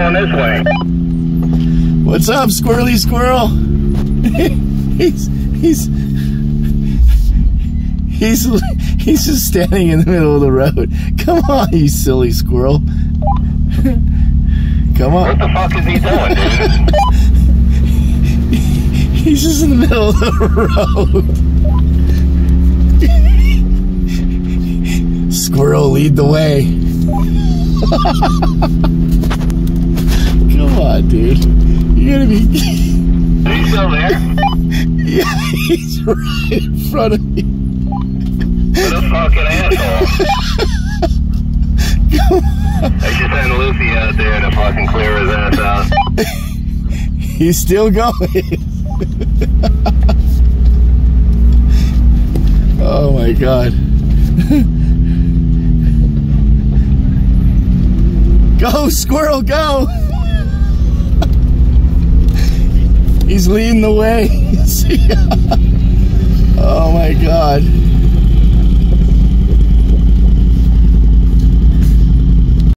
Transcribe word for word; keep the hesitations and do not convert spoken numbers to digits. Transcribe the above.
going this way. What's up, Squirrely Squirrel? he's he's he's he's just standing in the middle of the road. Come on, you silly squirrel. Come on. What the fuck is he doing, dude? He's just in the middle of the road. Squirrel, lead the way. Come on, dude. You're gonna be... Is he still there? Yeah, he's right in front of me. What a fucking asshole. I should send Lucy out there to fucking clear his ass out. He's still going. Oh my god. Go, Squirrel, go! He's leading the way. Oh my god.